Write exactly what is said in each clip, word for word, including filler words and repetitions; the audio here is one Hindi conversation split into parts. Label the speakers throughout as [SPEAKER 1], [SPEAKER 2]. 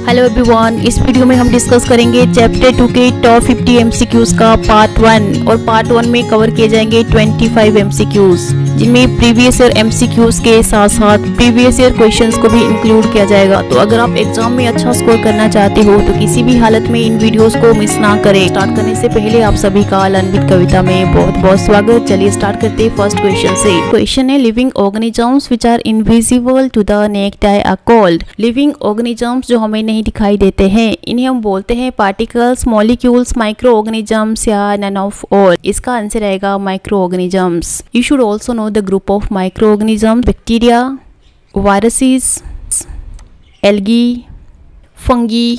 [SPEAKER 1] हेलो एवरीवन, इस वीडियो में हम डिस्कस करेंगे चैप्टर टू के टॉप फिफ्टी एमसीक्यूज का पार्ट वन। और पार्ट वन में कवर किए जाएंगे पच्चीस एमसीक्यूज, जिनमें प्रीवियस ईयर एमसीक्यूज के साथ साथ प्रीवियस ईयर क्वेश्चंस को भी इंक्लूड किया जाएगा। तो अगर आप एग्जाम में अच्छा स्कोर करना चाहते हो तो किसी भी हालत में इन वीडियोस को मिस ना करें। स्टार्ट करने से पहले आप सभी का लर्न विद कविता में बहुत बहुत स्वागत। चलिए स्टार्ट करते हैं फर्स्ट क्वेश्चन से। क्वेश्चन है, living organisms which are invisible to the naked eye are called. Living organisms जो हमें नहीं दिखाई देते हैं, इन्हें हम बोलते हैं पार्टिकल्स, मॉलिक्यूल्स, माइक्रो ऑर्गेनिजम्स या नन ऑफ ऑल। इसका आंसर आएगा micro organisms. You should also know the group of micro organisms: bacteria, viruses, algae, fungi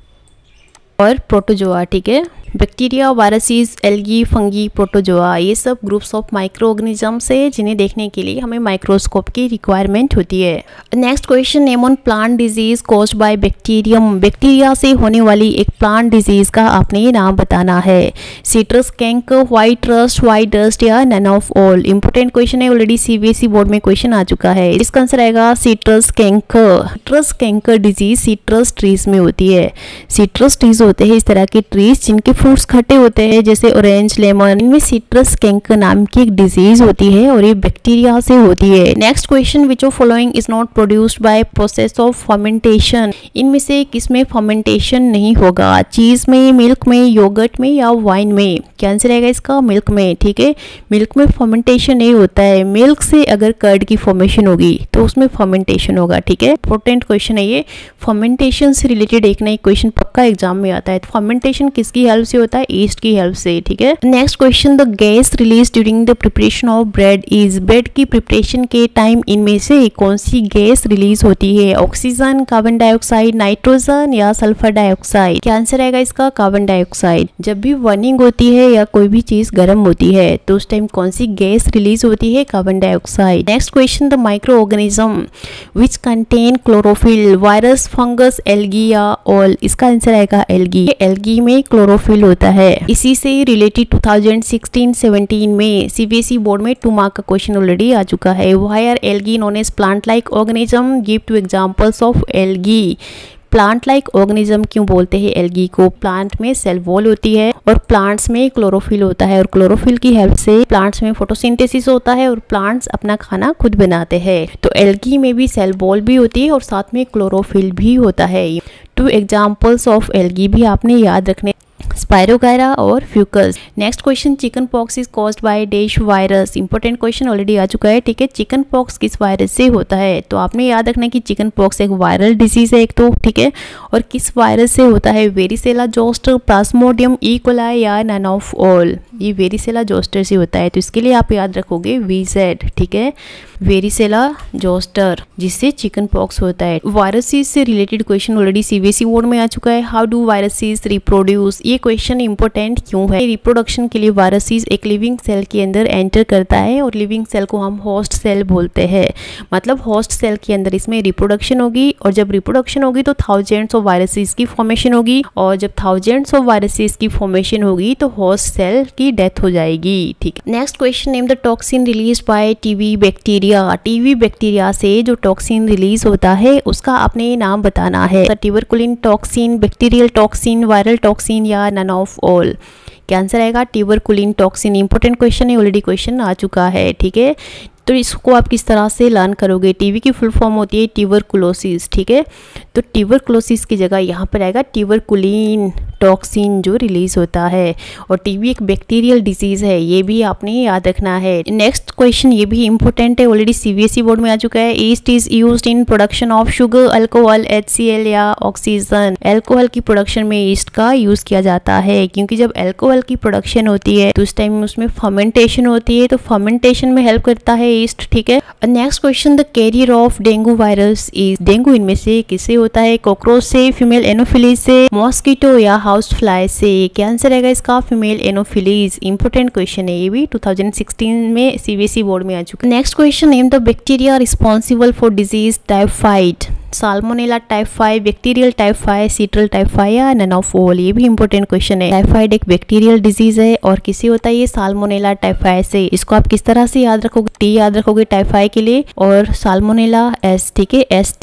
[SPEAKER 1] और प्रोटोजोआ। ठीक है, bacteria, viruses, algae, fungi, protozoa, ये सब ग्रुप्स ऑफ माइक्रो ऑर्गेनिजम्स है जिन्हें देखने के लिए हमें माइक्रोस्कोप की रिक्वायरमेंट होती है। Next question, name on plant disease caused by bacterium. Bacteria से होने वाली एक प्लांट डिजीज का आपने नाम बताना है। Citrus canker, white rust, white dust या none of all. Important question है, ऑलरेडी सीबीएसई बोर्ड में क्वेश्चन आ चुका है। इसका आंसर आएगा citrus canker. Citrus canker disease citrus trees में होती है। सिट्रस ट्रीज होते हैं इस तरह के ट्रीज जिनके फ्रूट्स खट्टे होते हैं, जैसे ऑरेंज, लेमन। इनमें सिट्रस कैंकर नाम की एक डिजीज होती है और ये बैक्टीरिया से होती है। Next question, which of following is not produced by process of fermentation. इनमें से किसमें फर्मेंटेशन नहीं होगा? चीज में, मिल्क में, योगर्ट में या वाइन में? क्या आंसर आएगा इसका? मिल्क में। ठीक है, मिल्क में फर्मेंटेशन नहीं होता है। मिल्क से अगर कर्ड की फॉर्मेशन होगी तो उसमें फर्मेंटेशन होगा। ठीक है, इंपॉर्टेंट क्वेश्चन है ये। फर्मेंटेशन से रिलेटेड एक ना एक क्वेश्चन पक्का एग्जाम में आता है। फर्मेंटेशन किसकी हेल्प से होता है? ईस्ट की हेल्प से। ठीक है, next question, the gas release during the preparation of bread is. Bread की प्रिपरेशन के टाइम इनमें से कौन सी गैस रिलीज होती है? ऑक्सीजन, कार्बन डाइऑक्साइड, नाइट्रोजन या सल्फर डाइऑक्साइड? क्या आंसर आएगा इसका? Carbon dioxide. जब भी बर्निंग होती है या कोई भी चीज गर्म होती है तो उस टाइम कौन सी गैस रिलीज होती है? Carbon dioxide. Next question, the micro organism which contain chlorophyll. Virus, fungus, algae या ऑल? इसका आंसर आएगा एल्गी। एल्गी में क्लोरोफिल होता है। इसी से related two thousand sixteen seventeen में सीबीएसई बोर्ड में टू मार्क का क्वेश्चन ऑलरेडी आ चुका है। Why are algae known as plant like organism? Give two examples of algae. Plant like organism क्यों बोलते हैं एल्गी को? प्लांट में सेल वॉल होती है और प्लांट्स में क्लोरोफिल होता है और क्लोरोफिल की हेल्प से प्लांट्स में फोटोसिंथेसिस होता है और प्लांट्स अपना खाना खुद बनाते हैं। तो एल्गी में भी सेल वॉल भी होती है और साथ में क्लोरोफिल भी होता है। टू एग्जाम्पल्स ऑफ एल्गी भी आपने याद रखने, स्पायरोगायरा और fucus. Next question, chicken pox is caused by dash virus. Important question already आ चुका है। ठीक है, चिकन पॉक्स किस वायरस से होता है? तो आपने याद रखना कि चिकन पॉक्स एक वायरल डिजीज है एक तो। ठीक है, और किस वायरस से होता है? Varicella zoster, plasmodium E coli या नन ऑफ ऑल? ये वेरिसेला जोस्टर से होता है, तो इसके लिए आप याद रखोगे वीजेड। ठीक है, वेरिसेला जोस्टर, जिससे चिकन पॉक्स होता है। वायरसेस से related question already CBSE board में आ चुका है। How do viruses reproduce? ये क्वेश्चन इंपॉर्टेंट क्यों है? रिप्रोडक्शन के लिए वायरसेस एक लिविंग सेल के अंदर एंटर करता है और लिविंग सेल को हम होस्ट सेल बोलते हैं। मतलब होस्ट सेल के अंदर इसमें रिप्रोडक्शन होगी और जब रिप्रोडक्शन होगी तो थाउजेंड्स ऑफ वायरसेस की फॉर्मेशन होगी और जब थाउजेंड्स ऑफ वायरसेस की फॉर्मेशन होगी तो होस्ट सेल की डेथ हो जाएगी। ठीक है, next question, name the toxin release by TB bacteria. TB bacteria से जो टॉक्सिन रिलीज होता है उसका आपने नाम बताना है। Tuberculin toxin, bacterial toxin, viral toxin या नन ऑफ ऑल? क्या आंसर आएगा? Tuberculin toxin. इंपॉर्टेंट क्वेश्चन है, ऑलरेडी क्वेश्चन आ चुका है। ठीक है, तो इसको आप किस तरह से लर्न करोगे? टीबी की फुल फॉर्म होती है ट्यूबरकुलोसिस। ठीक है, तो ट्यूबरकुलोसिस की जगह यहाँ पर आएगा ट्यूबरकुलिन टॉक्सिन जो रिलीज होता है। और टीबी एक बैक्टीरियल डिजीज है, ये भी आपने याद रखना है। नेक्स्ट क्वेश्चन ये भी इंपॉर्टेंट है, ऑलरेडी सीबीएसई बोर्ड में आ चुका है। Yeast is used in production of sugar, alcohol, HCL या ऑक्सीजन? अल्कोहल की प्रोडक्शन में ईस्ट का यूज किया जाता है, क्योंकि जब अल्कोहल की प्रोडक्शन होती है तो उस टाइम उसमें फर्मेंटेशन होती है, तो फर्मेंटेशन में हेल्प करता है ईस्ट। ठीक है, next question, the carrier of dengue virus is. Dengue इनमें से किससे होता है? कॉकरोच से, फीमेल एनोफिलीज से, मॉस्किटो या हाउस फ्लाई से? क्या आंसर रहेगा इसका? Female anopheles. इंपॉर्टेंट क्वेश्चन है ये भी, टू थाउजेंड सिक्सटीन में सीबीएसई बोर्ड में आ चुका है। Next question, name the bacteria responsible for disease typhoid. Salmonella typhi, bacterial typhi, citral typhi या नन ऑफ ऑल? ये भी इंपॉर्टेंट क्वेश्चन है। टाइफाइड एक बैक्टीरियल डिजीज है और किसी होता है ये साल्मोनेला टाइफाई से। इसको आप किस तरह से याद रखोगे? टी याद रखोगे टाइफाई के लिए और साल्मोनेला एस। ठीक है, एस टी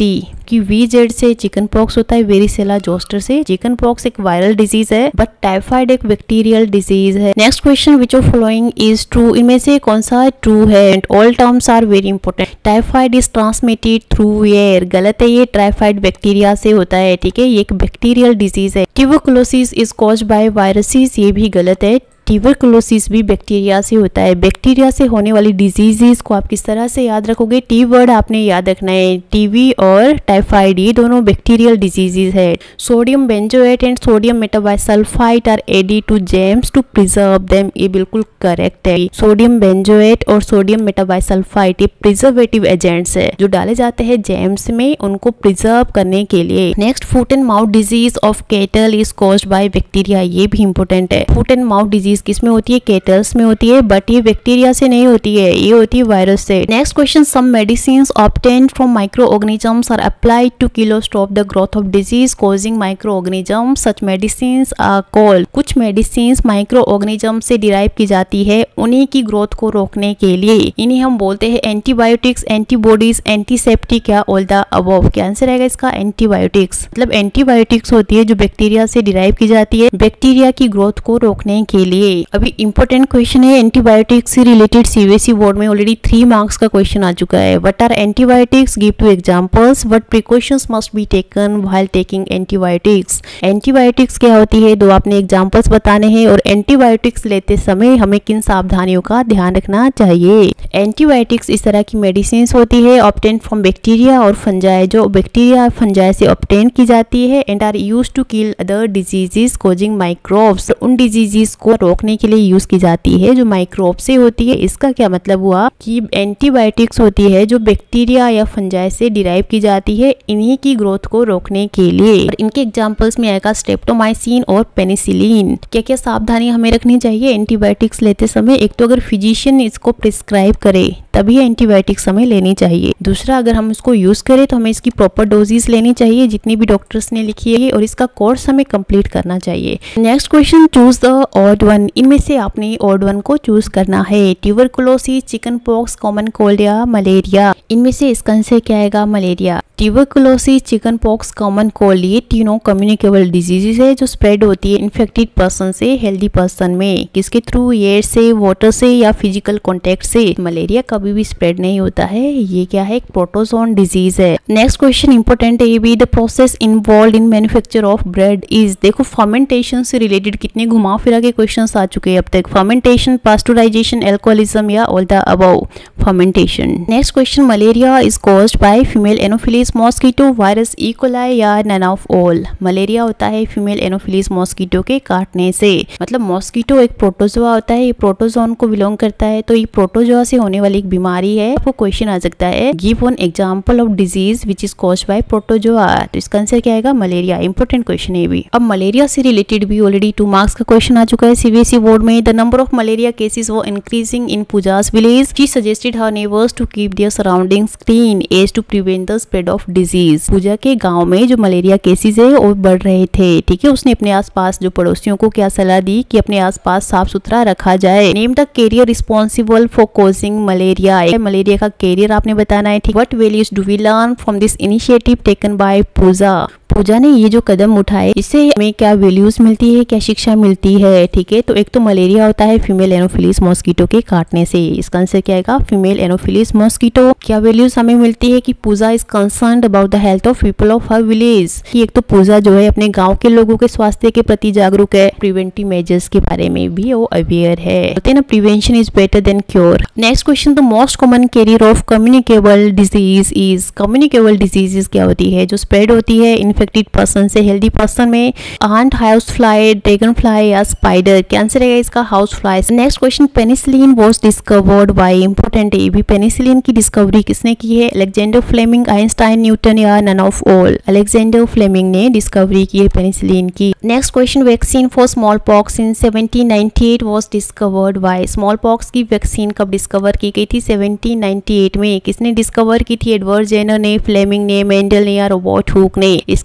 [SPEAKER 1] जबकि वीजेड से चिकन पॉक्स होता है, वेरिसेला जोस्टर से। चिकन पॉक्स एक वायरल डिजीज है बट टाइफाइड एक बैक्टीरियल डिजीज है। Next question, which of following is true, इनमें से कौन सा ट्रू है? And all terms are very important. Typhoid is transmitted through air, गलत है, ये टाइफाइड बैक्टीरिया से होता है, ठीक है, ये एक बैक्टीरियल डिजीज है। Tuberculosis is caused by viruses, ये भी गलत है, ट्यूबरकुलोसिस भी बैक्टीरिया से होता है। बैक्टीरिया से होने वाली डिजीजेस को आप किस तरह से याद रखोगे? टी वर्ड आपने याद रखना है, टीबी और टाइफाइड, ये दोनों बैक्टीरियल डिजीजेस है। Sodium benzoate and sodium metabisulphite are added to jams to preserve them, ये बिल्कुल करेक्ट है। सोडियम बेंजोएट और सोडियम मेटाबाइसल्फाइड ये प्रिजर्वेटिव एजेंट्स है जो डाले जाते हैं जैम्स में उनको प्रिजर्व करने के लिए। Next, foot and mouth disease of cattle is caused by bacteria, ये भी इंपॉर्टेंट है। फुट एंड माउथ डिजीज किस में होती है? कैटल्स में होती है, बट ये बैक्टीरिया से नहीं होती है, ये होती है वायरस से। Next question, some medicines obtained from micro organisms are applied to kill और stop the growth of disease causing micro organism, such medicines are called. कुछ मेडिसिन्स माइक्रो ऑर्गेनिजम से डिराइव की जाती है उन्हीं की ग्रोथ को रोकने के लिए, इन्हें हम बोलते हैं एंटीबायोटिक्स, एंटीबॉडीज, एंटीसेप्टिक या ऑल द अबव। क्या आंसर रहेगा इसका? एंटीबायोटिक्स। मतलब एंटीबायोटिक्स होती है जो बैक्टीरिया से डिराइव की जाती है बैक्टीरिया की ग्रोथ को रोकने के लिए। अभी इंपॉर्टेंट क्वेश्चन है एंटीबायोटिक्स से रिलेटेड, सीबीएसई बोर्ड में ऑलरेडी थ्री मार्क्स का क्वेश्चन आ चुका है। What are antibiotics? Give two examples. What precautions must be taken while taking antibiotics? Antibiotics क्या होती है, दो आपने एग्जांपल्स बताने हैं, और एंटीबायोटिक्स लेते समय हमें किन सावधानियों का ध्यान रखना चाहिए। एंटीबायोटिक्स इस तरह की मेडिसिन होती है ऑब्टेन फ्रॉम बैक्टीरिया और फंजाई, जो बैक्टीरिया फंजाई से ऑब्टेन की जाती है, and are used to kill other diseases causing microbes, उन डिजीजेस को रोकने के लिए यूज की जाती है जो माइक्रोब से होती है। इसका क्या मतलब हुआ कि एंटीबायोटिक्स होती है जो बैक्टीरिया या फंजाई से डिराइव की जाती है इन्हीं की ग्रोथ को रोकने के लिए। और इनके एग्जांपल्स में आएगा स्ट्रेप्टोमाइसिन और पेनिसिलिन। क्या क्या सावधानी हमें रखनी चाहिए एंटीबायोटिक्स लेते समय? एक तो अगर फिजिशियन इसको प्रिस्क्राइब करे तभी एंटीबायोटिक्स हमें लेनी चाहिए। दूसरा, अगर हम इसको यूज करें तो हमें इसकी प्रॉपर डोजेस लेनी चाहिए जितनी भी डॉक्टर्स ने लिखी है, और इसका कोर्स हमें कंप्लीट करना चाहिए। Next question, choose the odd one, इनमें से आपने ऑड वन को चूज करना है। Tuberculosis, chicken pox, common cold या मलेरिया? इनमें से इसका आंसर क्या आएगा? Malaria. Tuberculosis, chicken pox, common cold ये तीनों कम्युनिकेबल डिजीजेस है जो स्प्रेड होती है इन्फेक्टेड पर्सन से हेल्दी पर्सन में। किसके थ्रू? एयर से, वाटर से या फिजिकल कॉन्टेक्ट से। मलेरिया कभी भी स्प्रेड नहीं होता है, ये क्या है? एक प्रोटोजोन डिजीज है। नेक्स्ट क्वेश्चन इंपॉर्टेंट है ये भी, the process involve in manufacture of bread is? देखो फर्मेंटेशन से रिलेटेड कितने घुमा फिरा के क्वेश्चन आ चुके हैं अब तक। फर्मेंटेशन, पास्चुराइजेशन, अल्कोहलिज्म या all the above? Fermentation. Next question, malaria is caused by female anopheles mosquito, virus E coli या नन ऑफ ऑल? मलेरिया होता है फीमेल एनोफिलिस मॉस्किटो के काटने से। मतलब मॉस्किटो एक प्रोटोजोआ होता है, ये प्रोटोजोन को बिलोंग करता है, तो ये प्रोटोजोआ से होने वाली एक बीमारी है। आपको क्वेश्चन आ सकता है, give one example of disease which is caused by protozoa, तो इसका आंसर क्या आएगा? मलेरिया। इंपॉर्टेंट क्वेश्चन है भी। अब मलेरिया से रिलेटेड भी ऑलरेडी टू मार्क्स का क्वेश्चन आ चुका है सीबीएसई बोर्ड में। The number of malaria cases were increasing in Pooja's village, she suggested her neighbours to keep their surroundings clean as to prevent the spread of disease. Pooja के गांव में जो मलेरिया केसेस है वो बढ़ रहे थे, ठीक है, उसने अपने आसपास जो पड़ोसियों को क्या सलाह दी कि अपने आसपास साफ सुथरा रखा जाए। Name the carrier responsible for causing malaria, malaria का कैरियर आपने बताना है, ठीक। What values do we learn from this initiative taken by Pooja? Pooja ने ये जो कदम उठाए इससे हमें क्या वैल्यूज मिलती है, क्या शिक्षा मिलती है, ठीक है। तो एक तो मलेरिया होता है फीमेल एनोफिलिस मॉस्किटो के काटने से, इसका आंसर क्या आएगा? Female anopheles mosquito. क्या वैल्यूज हमें मिलती है कि Pooja is concerned about the health of people of her village, कि एक तो पूजा जो है अपने गाँव के लोगों के स्वास्थ्य के प्रति जागरूक है, प्रिवेंटिव मेजर्स के बारे में भी वो अवेयर है, बोलते हैं ना prevention is better than cure. Next question, the most common carrier of communicable disease is? Communicable diseases क्या होती है जो स्प्रेड होती है इन्फेक्टेड पर्सन से हेल्दी पर्सन में? Ant, house fly, dragon fly या स्पाइडर? क्या आंसर है इसका? House fly. Next question, penicillin was discovered by? Important है भी, पेनिसिलिन की डिस्कवरी किसने की है? अलेक्जेंडर फ्लेमिंग, आइंस्टाइन, न्यूटन या none of all? Alexander Fleming ने डिस्कवरी की है पेनिसिलिन की। Next question, vaccine for small pox in seventeen ninety eight was discovered by? Small pox की वैक्सीन कब डिस्कवर की गई थी? सेवनटीन नाइंटी एट में। किसने डिस्कवर की थी? एडवर्ड जेनर ने, फ्लेमिंग ने, मेंडल ने या रॉबर्ट हुक ने? इसका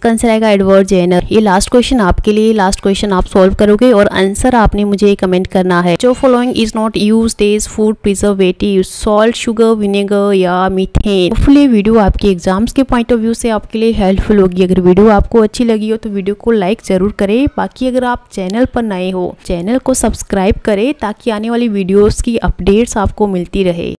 [SPEAKER 1] इसका आंसर आएगा एडवर्ड जेनर। ये लास्ट क्वेश्चन आपके लिए, लास्ट क्वेश्चन आप सॉल्व करोगे और आंसर आपने मुझे कमेंट करना है। जो following is not used as food preservative, salt, sugar, vinegar या मीथेन। होपफुली वीडियो आपके एग्जाम्स के पॉइंट ऑफ व्यू से आपके लिए हेल्पफुल होगी। अगर वीडियो आपको अच्छी लगी हो तो वीडियो को लाइक जरूर करें। बाकी अगर आप चैनल पर नए हो, चैनल को सब्सक्राइब करें ताकि आने वाली वीडियोस की अपडेट्स आपको मिलती रहे।